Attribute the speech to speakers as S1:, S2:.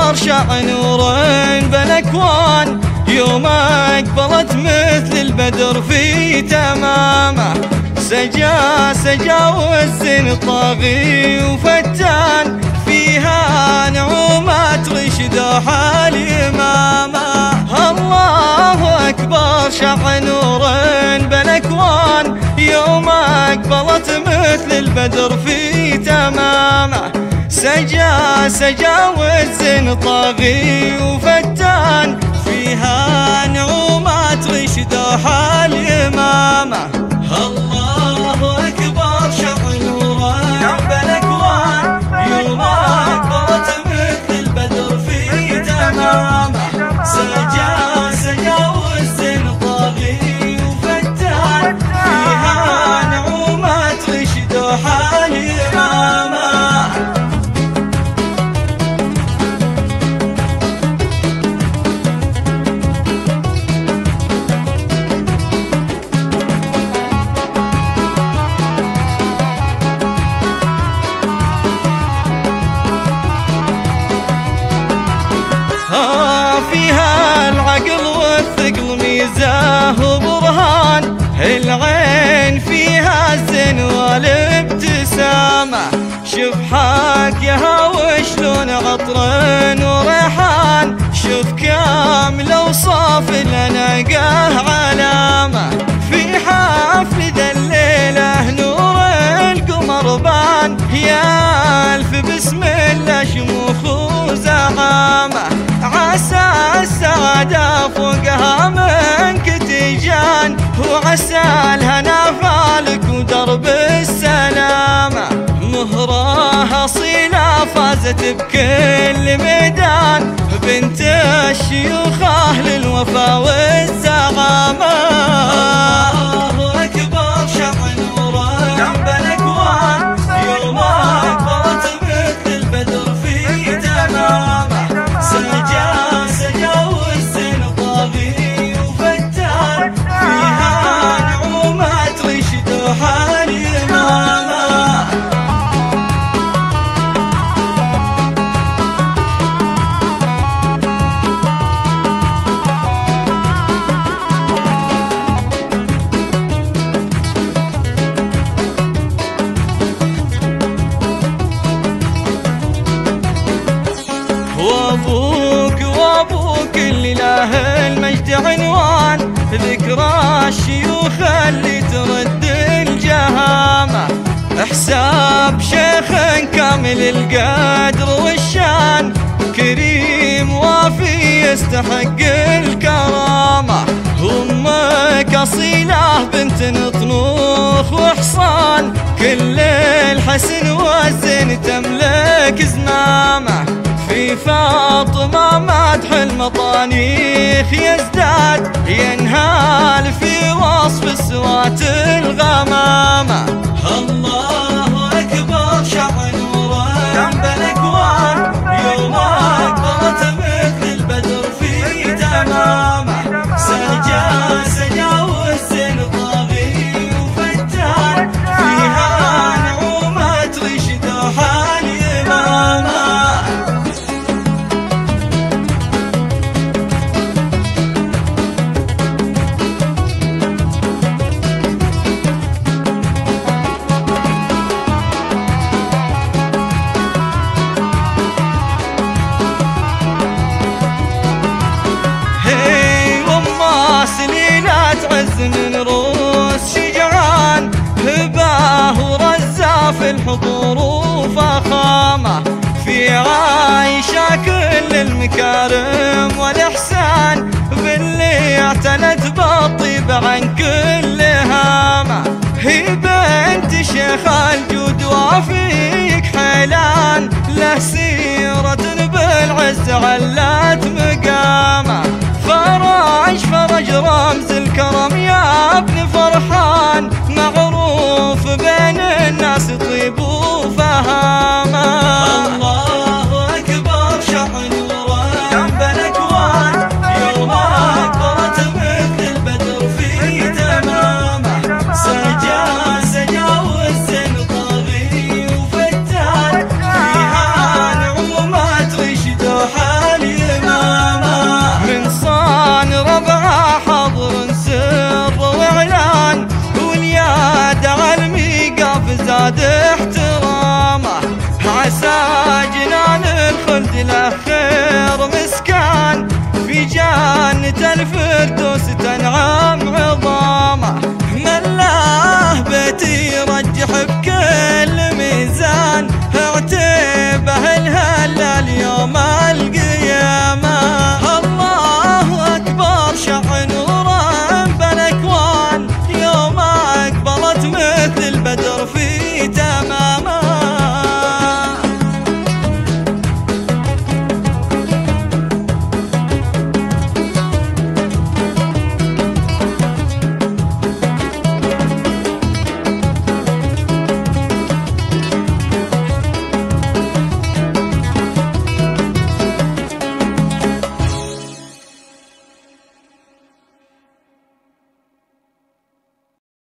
S1: أكبر شع نور بالأكوان، يوم أقبلت مثل البدر في تمامه. سجا والزين طاغي وفتان، فيها نعومة رشد حال إمامه. الله أكبر شع نور بالأكوان، يوم أقبلت مثل البدر في تمامه. سجا والزين طاغي وفتان، فيها نعومة رشد حال إمامه. الله أكبر شع نور بالأكوان، يوم أقبلت مثل البدر في تمامه. سجا والزين طاغي وفتان، فيها نعومة رشد حال إمامه. فيها العقل والثقل ميزاه وبرهان، العين فيها الزين والابتسامة. شوف حاكيها وشلون عطر وريحان، شوف كامل اوصاف لنلقاه علامة. في حفل ذا الليلة نور القمر بان، يا ألف بسم الله شموخ وزعامة. عسى السعادة فوقها منك تيجان، وعسى الهنا فالك ودرب السلامة. مهرها أصيلة فازت بكل ميدان، بنت الشيوخ أهل الوفا والزعامة. الله أكبر شع نور بالأكوان، يوم أقبلت مثل البدر في تمامه. سجا والزين طاغي وفتان، فيها نعومة رشد حال إمامه. وابوك اللي له المجد عنوان، ذكرى الشيوخ اللي ترد الجهامة. حساب شيخ كامل القدر والشان، كريم وافي يستحق الكرامة. أمك أصيلة بنت نطنوخ وحصان، كل الحسن والزين تملك زمامه. في فاطمة مدح المطانيخ يزداد، ينهال في وصف السوات الغمامة. الله أكبر شع نور بالأكوان، يوم أقبلت مثل البدر في تمامه. سجا والزين طاغي وفتان، فيها نعومة رشد حال إمامه. تعز من روس شجعان، هباه ورزا في الحضور وفخامة. في عايشة كل المكارم والإحسان، باللي اعتنت بالطيب عن كل هامة. هي بنت شيخ الجود وفيك حيلان، له سيرة بالعز علات مقامه. فرج رمز الكرم يا ابن فرحان،